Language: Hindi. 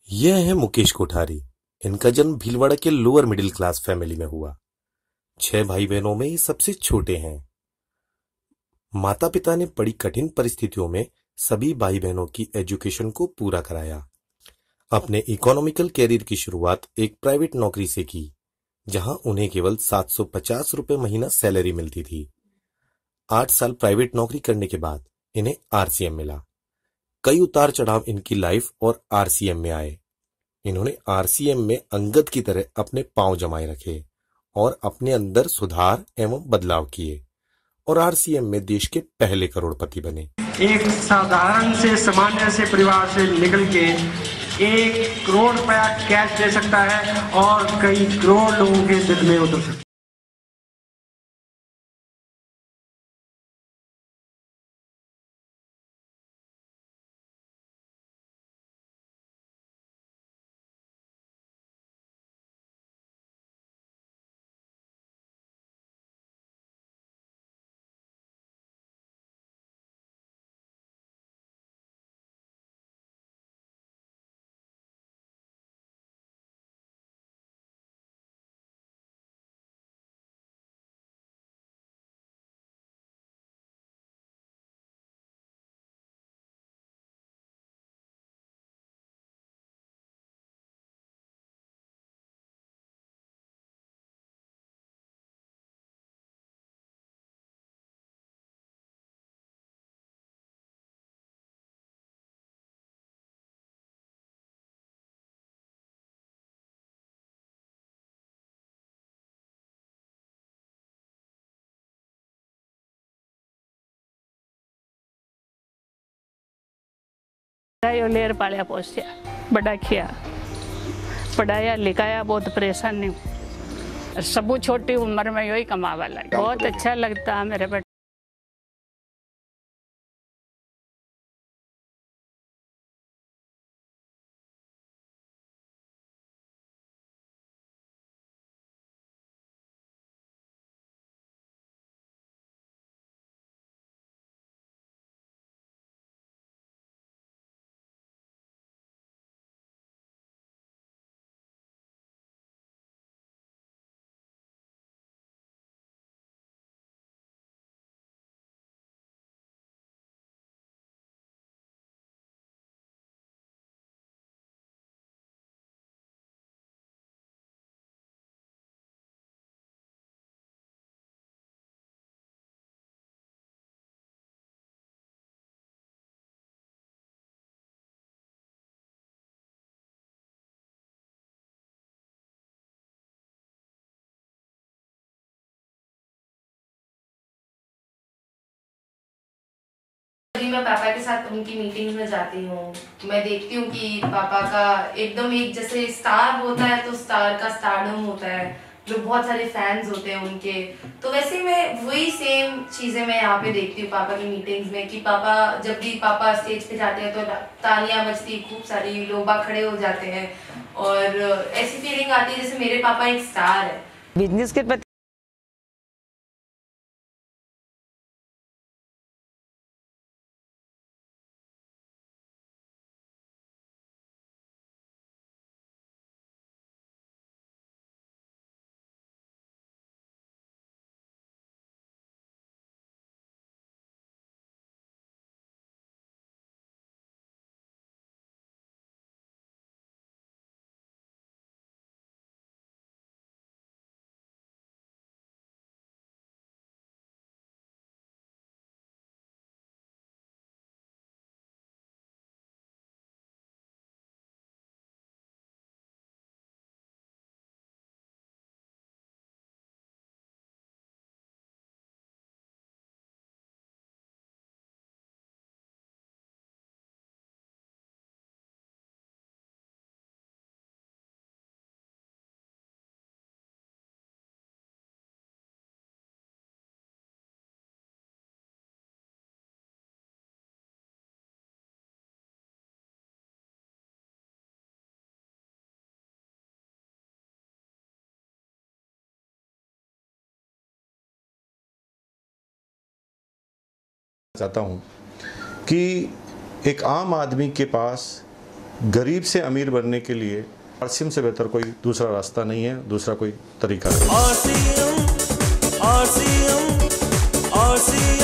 यह है मुकेश कोठारी। इनका जन्म भीलवाड़ा के लोअर मिडिल क्लास फैमिली में हुआ। 6 भाई बहनों में ये सबसे छोटे हैं। माता पिता ने बड़ी कठिन परिस्थितियों में सभी भाई बहनों की एजुकेशन को पूरा कराया। अपने इकोनॉमिकल कैरियर की शुरुआत एक प्राइवेट नौकरी से की, जहां उन्हें केवल 750 रुपए महीना सैलरी मिलती थी। 8 साल प्राइवेट नौकरी करने के बाद इन्हें आरसीएम मिला। कई उतार चढ़ाव इनकी लाइफ और आरसीएम में आए। इन्होंने आरसीएम में अंगद की तरह अपने पांव जमाए रखे और अपने अंदर सुधार एवं बदलाव किए और आरसीएम में देश के पहले करोड़पति बने। एक साधारण से सामान्य से परिवार से निकल के 1 करोड़ रुपया कैश दे सकता है और कई करोड़ लोगों के दिल में उतर सकता है। लेर पालिया पोसिया बड़ा किया, पढ़ाया लिखाया, बहुत परेशान नहीं। सब छोटी उम्र में यही कमावा लगा। बहुत अच्छा लगता है मेरे बेटे। मैं पापा के साथ उनकी मीटिंग्स में जाती हूँ। मैं देखती हूँ कि पापा का एकदम एक जैसे स्टार होता है तो स्टार का स्टारडम होता है, जो बहुत सारे फैंस होते हैं उनके। तो वैसे मैं वही सेम चीज़ें मैं यहाँ पे देखती हूँ पापा की मीटिंग्स में कि पापा जब भी पापा स्टेज पे जाते हैं तो तालियां बजती, खूब सारी लोग खड़े हो जाते हैं और ऐसी फीलिंग आती है जैसे मेरे पापा एक स्टार है। बिजनेस के प्रति चाहता हूँ कि एक आम आदमी के पास गरीब से अमीर बनने के लिए आरसीएम से बेहतर कोई दूसरा रास्ता नहीं है, दूसरा कोई तरीका नहीं।